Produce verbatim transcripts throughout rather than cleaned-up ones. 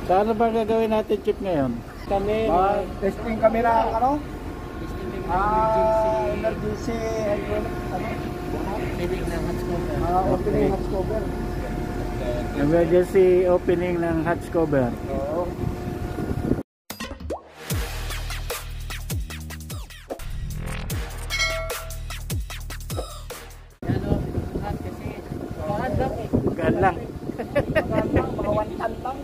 So ano ba gagawin natin, Chief, ngayon? Kami, Uh, testing kami na ano? testing kami ng Ah, emergency, emergency and ano? opening ng hatch cover. Ah, opening hatch cover. Emergency opening ng hatch cover. Oo. Ano, hat kasi mahal lang eh. Gaan lang. Magaan lang, mga one ton lang.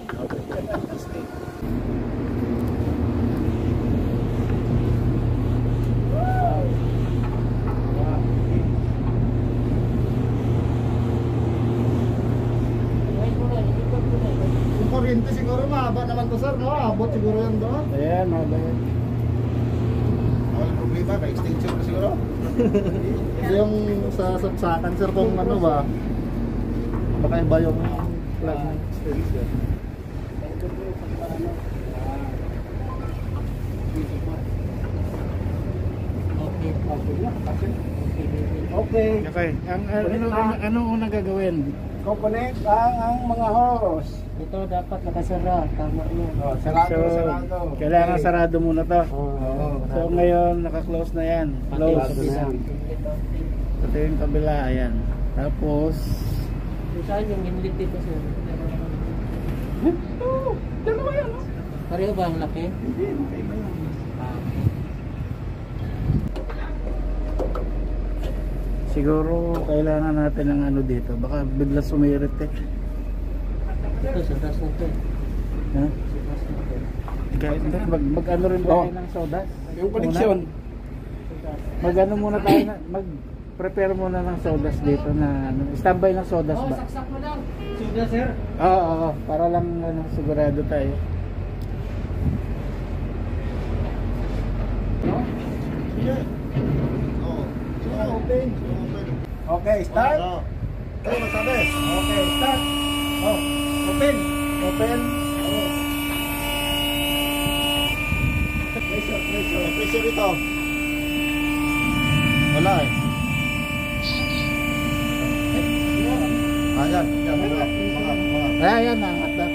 Yung kuryente siguro mahaba naman to sir, no? Abot siguro yan doon. Ayan, haba yan. Walang problema, may extension na siguro. Yung sa sapsakan sir, kung ano ba, baka iba yung plug ng extension. Okay, okay lang. Okay, Okay. Okay, ang ano ano anong unang gagawin? Kukunik ang, ang mga hose. ito dapat nakasara. Tama yun. Oh, sarado, So, sarado. kailangan Okay. sarado muna to. Oo. So ngayon naka-close na yan. Pati Close. sa kabila. Ito yung kabila, ayan. Tapos Kung saan yung inlet dito sir? Oo, dalawa yan. oh. Pareho ba ang laki? Hindi, magkaiba yan. Ah, siguro kailangan natin ng ano dito. Baka bigla sumirit eh. ito sa taas na ito. Ha? Sa taas na ito. Kaya, hindi, mag, mag ano rin ba Oh. tayo ng sodas? Yung koneksyon. Mag ano muna tayo na, mag prepare muna ng sodas dito na ano, standby ng sodas Oh, ba? saksak mo lang. Suda sir. Oo, oo, oo, para lang ano, sigurado tayo. Yeah. Oh. Open. Okay, start. Ano masabi? Okay, start. Oh, open. Open. Oh. Pressure, pressure. Pressure ito. Wala eh. Ayan. Ayan, mga, mga, mga. Ah, ayan, nangat na.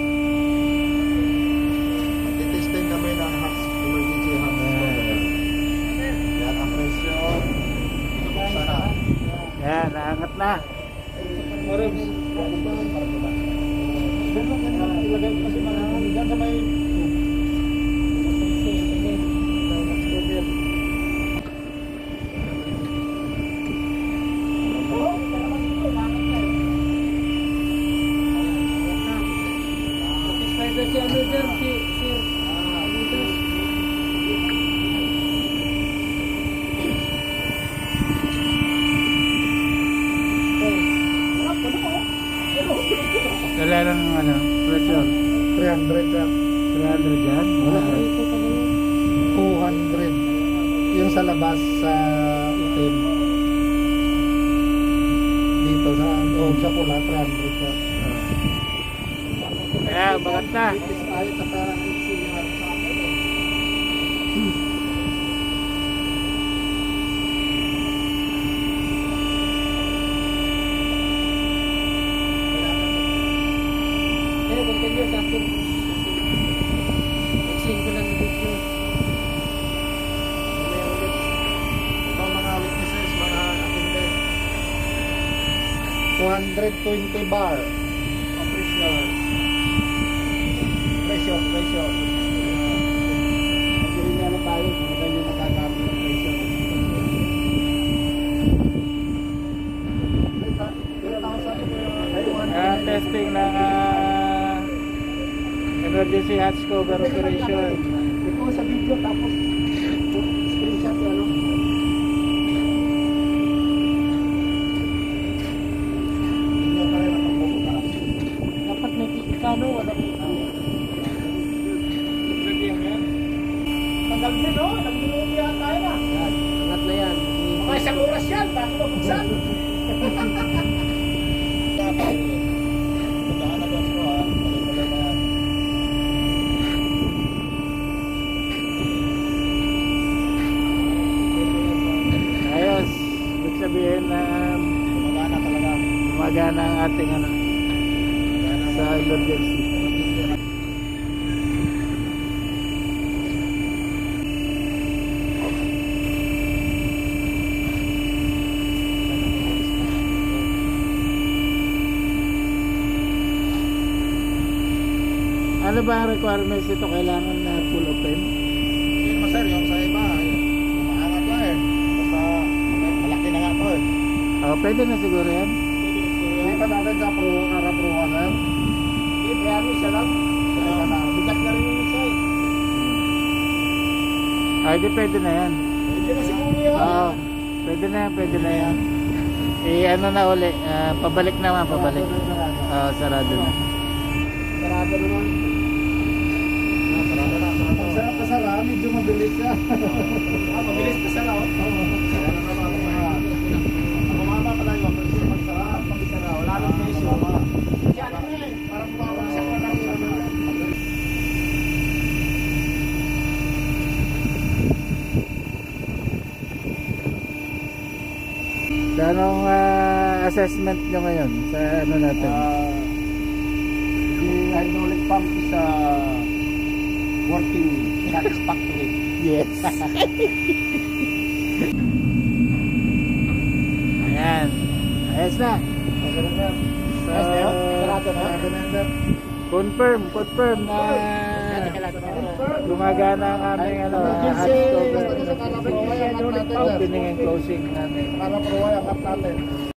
Magtitesting kami ng hot emergency hot cover. Yan ang pressure. Buksan na. Ayan, nangat na. Orbs. Ilagay ko kasi mga dyan sa may Satisfied na si ano dyan, si sir. Ah, dito. Kailangan ng ano, pressure. three hundred yan. three hundred yan. Wala. Ah, ito pa rin. two hundred. Yung sa labas sa itim. Dito sa loob sa pula, three hundred yan. Kaya, bagat na. Tayo sa parang iksihan sa akin. Eh, continue sa akin. Explain ko lang yung video. Mamaya ulit. Ito mga witnesses, mga attendant. two hundred twenty bar. Ang pressure. Pressure, pressure. Pag-irin nga na tayo kung ganyan yung nakagamit ng pressure. Ah, testing ng ah, emergency hatch cover operation. Ito sa video tapos screenshot yan, ano? Hindi tayo nakabuka. Dapat may ikano, wala may ikano. Tagal din, no? Nagbinubihan tayo na. Yan, angat na yan. Mga isang oras yan, bago mabuksan. Dapat. Puntahan na boss ko, ha? Tuloy-tuloy na yan. Ayos. Ibig sabihin na um, Gumagana talaga. gumagana ang ating ano, Gumagana sa emergency. Ano ba ang requirements ito? Kailangan na full open? Hindi naman sir, yung sa iba, umaangat lang eh. Basta malaki na nga to eh. Oh, pwede na siguro yan. Hindi pa natin sa pro, kara-proa sir. Hindi, bayaan mo isa lang. Bigat na rin yung isa eh. Ay, di pwede na yan. Hindi na siguro yan. Oo, pwede na yan, pwede na yan. Eh, ano na uli, ah, pabalik naman, pabalik. Oo, sarado na. Sarado naman. Sarado na, sarado. Pag sarap ka sara, medyo mabilis siya. Ah, mabilis na sara. Oh. Sarado na lang mga. Ang umama pa tayo, pag sara, pag sara, wala nang presyo. Kasi ano na eh, parang bumabagsak na lang yun. So, anong ah, assessment nyo ngayon sa ano natin? Ah, the hydraulic pump is uh, working satisfactory. Yes. Ayan. Ayos na. Sarado na. So, Ayos na yun? Sarado na? Sarado na sir. confirm, confirm na gumagana ang aming ano, Kasi, October basta sa kara-proa, yung cut natin sir. opening and closing namin. Kara-proa, yung cut natin.